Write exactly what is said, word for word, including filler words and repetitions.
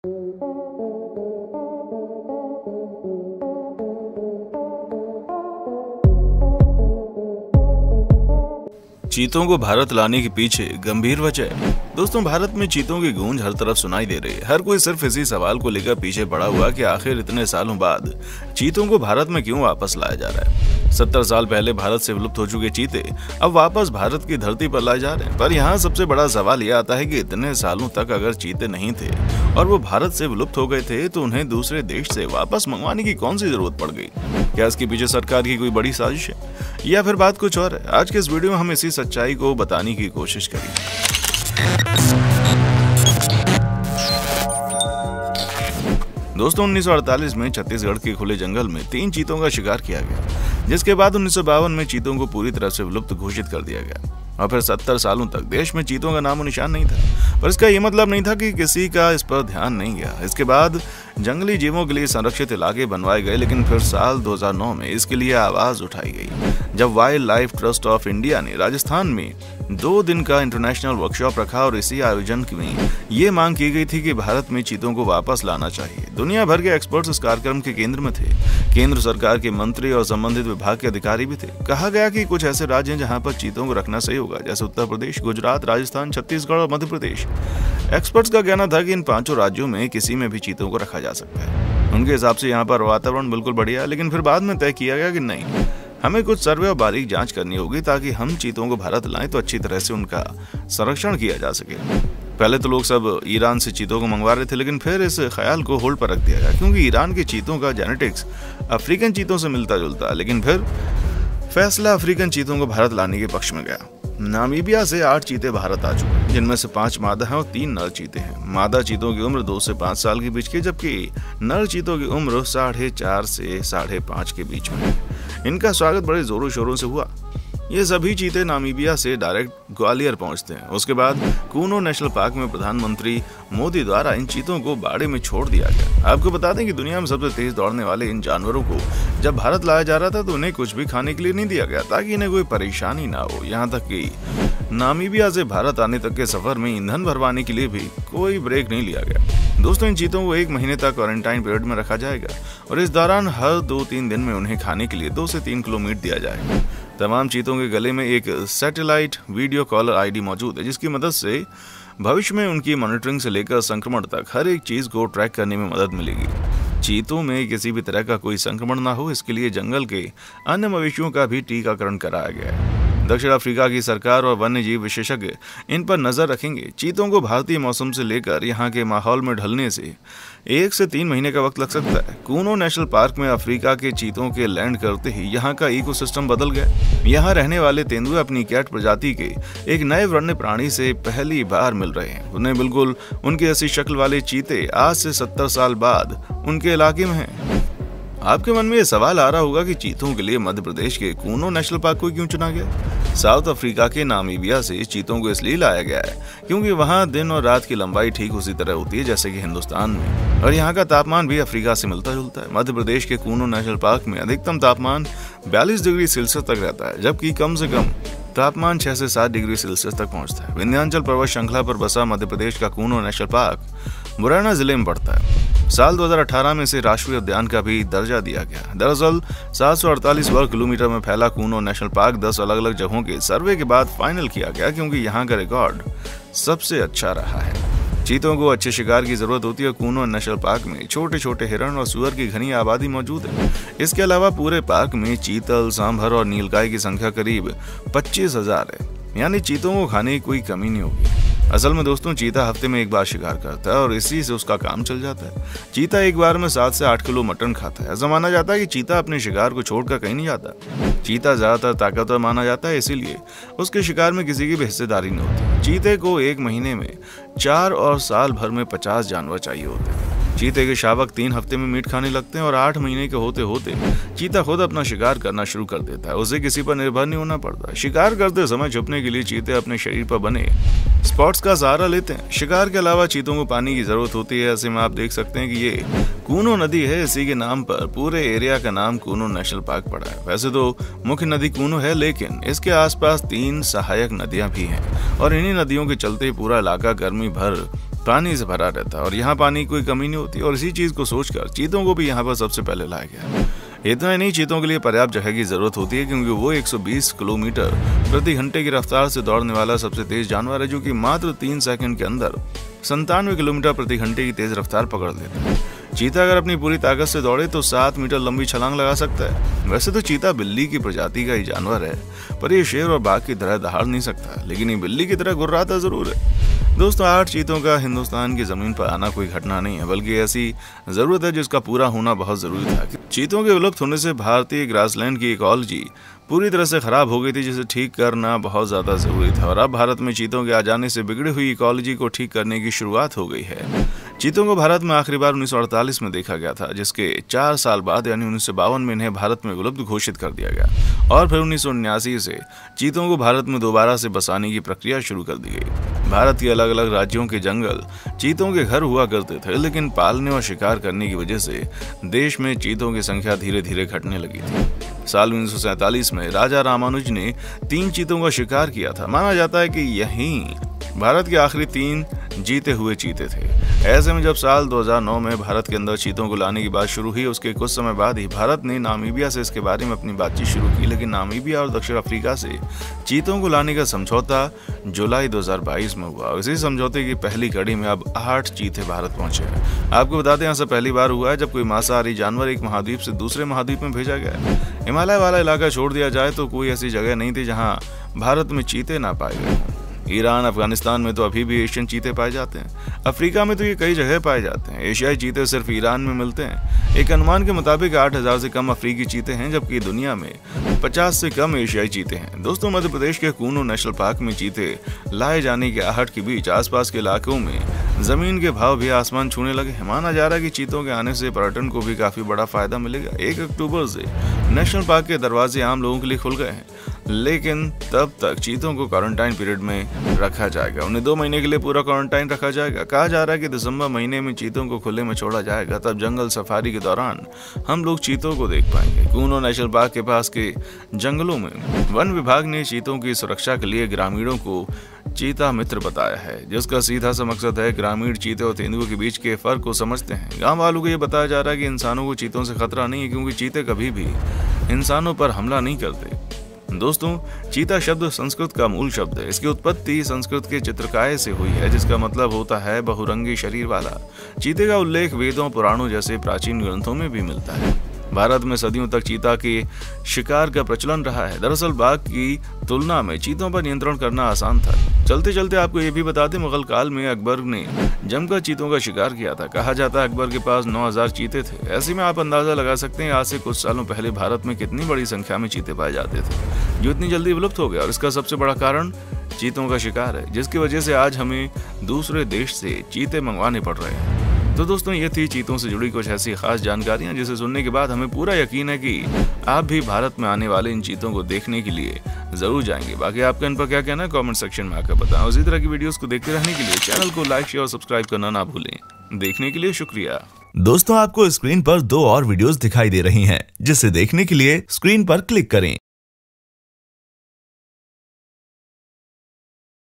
चीतों को भारत लाने के पीछे गंभीर वजह है। दोस्तों, भारत में चीतों की गूंज हर तरफ सुनाई दे रही है। हर कोई सिर्फ इसी सवाल को लेकर पीछे पड़ा हुआ कि आखिर इतने सालों बाद चीतों को भारत में क्यों वापस लाया जा रहा है। सत्तर साल पहले भारत से विलुप्त हो चुके चीते अब वापस भारत की धरती पर लाए जा रहे हैं। पर यहाँ सबसे बड़ा सवाल यह आता है कि इतने सालों तक अगर चीते नहीं थे और वो भारत से विलुप्त हो गए थे तो उन्हें दूसरे देश से वापस मंगवाने की कौन सी जरूरत पड़ गई। क्या इसके पीछे सरकार की कोई बड़ी साजिश है या फिर बात कुछ और है? आज के इस वीडियो में हम इसी सच्चाई को बताने की कोशिश करेंगे। दोस्तों, उन्नीस सौ अड़तालीस में छत्तीसगढ़ के खुले जंगल में तीन चीतों का शिकार किया गया, जिसके बाद उन्नीस सौ बावन में चीतों को पूरी तरह से विलुप्त घोषित कर दिया गया और फिर सत्तर सालों तक देश में चीतों का नामो निशान नहीं था। पर इसका यह मतलब नहीं था कि किसी का इस पर ध्यान नहीं गया। इसके बाद जंगली जीवों के लिए संरक्षित इलाके बनवाए गए, लेकिन फिर साल दो हज़ार नौ में इसके लिए आवाज उठाई गई जब wildlife trust of India ने राजस्थान में दो दिन का इंटरनेशनल वर्कशॉप रखा और इसी आयोजन में ये मांग की गई थी कि भारत में चीतों को वापस लाना चाहिए। दुनिया भर के एक्सपर्ट्स इस कार्यक्रम के केंद्र में थे। केंद्र सरकार के मंत्री और संबंधित विभाग के अधिकारी भी थे। कहा गया कि कुछ ऐसे राज्य हैं जहां पर चीतों को रखना सही होगा, जैसे उत्तर प्रदेश, गुजरात, राजस्थान, छत्तीसगढ़ और मध्य प्रदेश। एक्सपर्ट्स का कहना था कि इन पांचों राज्यों में किसी में भी चीतों को रखा जा सकता है। उनके हिसाब से यहाँ पर वातावरण बिल्कुल बढ़िया है, लेकिन फिर बाद में तय किया गया कि नहीं, हमें कुछ सर्वे और बारीक जांच करनी होगी ताकि हम चीतों को भारत लाएं तो अच्छी तरह से उनका संरक्षण किया जा सके। पहले तो लोग सब ईरान से चीतों को मंगवा रहे थे, लेकिन फिर इस ख्याल को होल्ड पर रख दिया गया क्योंकि ईरान के चीतों का जेनेटिक्स अफ्रीकन चीतों से मिलता जुलता है। लेकिन फिर फैसला अफ्रीकन चीतों को भारत लाने के पक्ष में गया। नामीबिया से आठ चीते भारत आ चुके हैं, जिनमें से पांच मादा हैं और तीन नर चीते हैं। मादा चीतों की उम्र दो से पांच साल के बीच की, जबकि नर चीतों की उम्र साढ़े चार से साढ़े पांच के बीच में है। इनका स्वागत बड़े जोरों शोरों से हुआ। ये सभी चीते नामीबिया से डायरेक्ट ग्वालियर पहुंचते हैं। उसके बाद कूनो नेशनल पार्क में प्रधानमंत्री मोदी द्वारा इन चीतों को बाड़े में छोड़ दिया गया। आपको बता दें कि दुनिया में सबसे तेज दौड़ने वाले इन जानवरों को जब भारत लाया जा रहा था तो उन्हें कुछ भी खाने के लिए नहीं दिया गया ताकि इन्हें कोई परेशानी ना हो। यहाँ तक कि नामीबिया से भारत आने तक के सफर में ईंधन भरवाने के लिए भी कोई ब्रेक नहीं लिया गया। दोस्तों, इन चीतों को एक महीने तक क्वारंटाइन पीरियड में रखा जाएगा और इस दौरान हर दो तीन दिन में उन्हें खाने के लिए दो से तीन किलो मीट दिया जाएगा। तमाम चीतों के गले में एक सैटेलाइट वीडियो कॉलर आईडी मौजूद है, जिसकी मदद से भविष्य में उनकी मॉनिटरिंग से लेकर संक्रमण तक हर एक चीज को ट्रैक करने में मदद मिलेगी। चीतों में किसी भी तरह का कोई संक्रमण ना हो, इसके लिए जंगल के अन्य मवेशियों का भी टीकाकरण कराया गया है। दक्षिण अफ्रीका की सरकार और वन्य जीव विशेषज्ञ इन पर नजर रखेंगे। चीतों को भारतीय मौसम से लेकर यहाँ के माहौल में ढलने से एक से तीन महीने का वक्त लग सकता है। कूनो नेशनल पार्क में अफ्रीका के चीतों के लैंड करते ही यहाँ का इकोसिस्टम बदल गया। यहाँ रहने वाले तेंदुए अपनी कैट प्रजाति के एक नए वन्य प्राणी से पहली बार मिल रहे हैं। उन्हें बिल्कुल उनकी ऐसी शक्ल वाले चीते आज से सत्तर साल बाद उनके इलाके में हैं। आपके मन में ये सवाल आ रहा होगा कि चीतों के लिए मध्य प्रदेश के कूनो नेशनल पार्क को क्यों चुना गया। साउथ अफ्रीका के नामीबिया से चीतों को इसलिए लाया गया है क्योंकि वहां दिन और रात की लंबाई ठीक उसी तरह होती है जैसे कि हिंदुस्तान में, और यहाँ का तापमान भी अफ्रीका से मिलता जुलता है। मध्य प्रदेश के कूनो नेशनल पार्क में अधिकतम तापमान बयालीस डिग्री सेल्सियस तक रहता है, जबकि कम से कम तापमान छह से सात डिग्री सेल्सियस तक पहुंचता है। विंध्याचल पर्वत श्रृंखला पर बसा मध्य प्रदेश का कूनो नेशनल पार्क मुरैना जिले में पड़ता है। साल दो हज़ार अठारह में इसे राष्ट्रीय उद्यान का भी दर्जा दिया गया। दरअसल सात सौ अड़तालीस वर्ग किलोमीटर में फैला कूनो नेशनल पार्क दस अलग अलग जगहों के सर्वे के बाद फाइनल किया गया क्योंकि यहाँ का रिकॉर्ड सबसे अच्छा रहा है। चीतों को अच्छे शिकार की जरूरत होती है। कूनो नेशनल पार्क में छोटे छोटे हिरण और सुअर की घनी आबादी मौजूद है। इसके अलावा पूरे पार्क में चीतल, सांभर और नीलगाय की संख्या करीब पच्चीस हजार है, यानी चीतों को खाने की कोई कमी नहीं होगी। असल में दोस्तों, चीता हफ्ते में एक बार शिकार करता है और इसी से उसका काम चल जाता है। चीता एक बार में सात से आठ किलो मटन खाता है। ऐसा माना जाता है कि चीता अपने शिकार को छोड़कर कहीं नहीं जाता। चीता ज्यादातर ताकतवर माना जाता है, इसीलिए उसके शिकार में किसी की भी हिस्सेदारी नहीं होती। चीते को एक महीने में चार और साल भर में पचास जानवर चाहिए होते हैं। चीते के शावक तीन हफ्ते में मीट खाने लगते हैं और आठ महीने के होते होते चीता खुद अपना शिकार करना शुरू कर देता है। उसे किसी पर निर्भर नहीं होना पड़ता। शिकार करते समय छुपने के लिए चीते अपने शरीर पर बने स्पॉट्स का सहारा लेते हैं। शिकार के अलावा चीतों को पानी की जरूरत होती है। ऐसे में आप देख सकते हैं कि ये कूनो नदी है, इसी के नाम पर पूरे एरिया का नाम कूनो नेशनल पार्क पड़ा है। वैसे तो मुख्य नदी कूनो है, लेकिन इसके आसपास तीन सहायक नदियां भी हैं और इन्हीं नदियों के चलते पूरा इलाका गर्मी भर पानी से भरा रहता है और यहाँ पानी की कोई कमी नहीं होती। और इसी चीज को सोचकर चीतों को भी यहाँ पर सबसे पहले लाया गया। इतना ही नहीं, चीतों के लिए पर्याप्त जगह की जरूरत होती है क्योंकि वो एक सौ बीस किलोमीटर प्रति घंटे की रफ्तार से दौड़ने वाला सबसे तेज जानवर है, जो कि मात्र तीन सेकंड के अंदर संतानवे किलोमीटर प्रति घंटे की तेज रफ्तार पकड़ लेता है। चीता अगर अपनी पूरी ताकत से दौड़े तो सात मीटर लंबी छलांग लगा सकता है। वैसे तो चीता बिल्ली की प्रजाति का ही जानवर है, पर ये शेर और बाघ की तरह दहाड़ नहीं सकता, लेकिन ये बिल्ली की तरह गुर्राता जरूर है। दोस्तों, आठ चीतों का हिंदुस्तान की जमीन पर आना कोई घटना नहीं है, बल्कि ऐसी जरूरत है जिसका पूरा होना बहुत जरूरी था। चीतों के विलुप्त होने से भारतीय ग्रासलैंड की इकोलॉजी पूरी तरह से खराब हो गई थी, जिसे ठीक करना बहुत ज्यादा जरूरी था। और अब भारत में चीतों के आ जाने से बिगड़ी हुई इकोलॉजी को ठीक करने की शुरुआत हो गई है। चीतों को भारत में आखिरी बार उन्नीस सौ अड़तालीस में देखा गया था, जिसके चार साल बाद यानी उन्नीस सौ बावन में इन्हें भारत में विलुप्त घोषित कर दिया गया। और फिर उन्नीस सौ उन्यासी से चीतों को भारत में दोबारा से बसाने की प्रक्रिया शुरू कर दी गई। भारत के अलग अलग राज्यों के जंगल चीतों के घर हुआ करते थे, लेकिन पालने और शिकार करने की वजह से देश में चीतों की संख्या धीरे धीरे घटने लगी थी। साल उन्नीस सौ सैंतालीस में राजा रामानुज ने तीन चीतों का शिकार किया था। माना जाता है कि यही भारत के आखिरी तीन जीते हुए चीते थे। ऐसे में जब साल दो हज़ार नौ में भारत के अंदर चीतों को लाने की बात शुरू हुई, उसके कुछ समय बाद ही भारत ने नामीबिया से इसके बारे में अपनी बातचीत शुरू की। लेकिन नामीबिया और दक्षिण अफ्रीका से चीतों को लाने का समझौता जुलाई दो हज़ार बाईस में हुआ। इसी समझौते की पहली कड़ी में अब आठ चीते भारत पहुंचे हैं। आपको बताते हैं, ऐसा पहली बार हुआ है जब कोई मांसाहारी जानवर एक महाद्वीप से दूसरे महाद्वीप में भेजा गया है। हिमालय वाला इलाका छोड़ दिया जाए तो कोई ऐसी जगह नहीं थी जहाँ भारत में चीते ना पाए गए हों। ईरान, अफगानिस्तान में तो अभी भी एशियन चीते पाए जाते हैं। अफ्रीका में तो ये कई जगह पाए जाते हैं। एशियाई चीते सिर्फ ईरान में मिलते हैं। एक अनुमान के मुताबिक आठ हज़ार से कम अफ्रीकी चीते हैं, जबकि दुनिया में पचास से कम एशियाई चीते हैं। दोस्तों, मध्य प्रदेश के कूनो नेशनल पार्क में चीते लाए जाने के आहट के बीच आसपास के इलाकों में जमीन के भाव भी आसमान छूने लगे हैं। माना जा रहा है कि चीतों के आने से पर्यटन को भी काफी बड़ा फायदा मिलेगा। एक अक्टूबर से नेशनल पार्क के दरवाजे आम लोगों के लिए खुल गए हैं, लेकिन तब तक चीतों को क्वारंटाइन पीरियड में रखा जाएगा। उन्हें दो महीने के लिए पूरा क्वारंटाइन रखा जाएगा। कहा जा रहा है कि दिसंबर महीने में चीतों को खुले में छोड़ा जाएगा, तब जंगल सफारी के दौरान हम लोग चीतों को देख पाएंगे। कूनो नेशनल पार्क के पास के जंगलों में वन विभाग ने चीतों की सुरक्षा के लिए ग्रामीणों को चीता मित्र बताया है, जिसका सीधा सा मकसद है ग्रामीण चीते और तेंदुओं के बीच के फर्क को समझते हैं। गांव वालों को यह बताया जा रहा है कि इंसानों को चीतों से खतरा नहीं है, क्योंकि चीते कभी भी इंसानों पर हमला नहीं करते। दोस्तों, चीता शब्द संस्कृत का मूल शब्द है। इसकी उत्पत्ति संस्कृत के चित्रकाय से हुई है, जिसका मतलब होता है बहुरंगी शरीर वाला। चीते का उल्लेख वेदों, पुराणों जैसे प्राचीन ग्रंथों में भी मिलता है। भारत में सदियों तक चीता के शिकार का प्रचलन रहा है। दरअसल बाघ की तुलना में चीतों पर नियंत्रण करना आसान था। चलते चलते आपको ये भी बता दें, मुगल काल में अकबर ने जमकर चीतों का शिकार किया था। कहा जाता है अकबर के पास नौ हज़ार चीते थे। ऐसे में आप अंदाजा लगा सकते हैं आज से कुछ सालों पहले भारत में कितनी बड़ी संख्या में चीते पाए जाते थे, जो इतनी जल्दी विलुप्त हो गया। और इसका सबसे बड़ा कारण चीतों का शिकार है, जिसकी वजह से आज हमें दूसरे देश से चीते मंगवाने पड़ रहे हैं। तो दोस्तों, ये थी चीतों से जुड़ी कुछ ऐसी खास जानकारियां जिसे सुनने के बाद हमें पूरा यकीन है कि आप भी भारत में आने वाले इन चीतों को देखने के लिए जरूर जाएंगे। बाकी आपका इन पर क्या कहना है कमेंट सेक्शन में आकर बताएं। उसी तरह की वीडियोस को देखते रहने के लिए चैनल को लाइक, शेयर और सब्सक्राइब करना ना भूलें। देखने के लिए शुक्रिया। दोस्तों, आपको स्क्रीन पर दो और वीडियोस दिखाई दे रही हैं, जिसे देखने के लिए स्क्रीन पर क्लिक करें।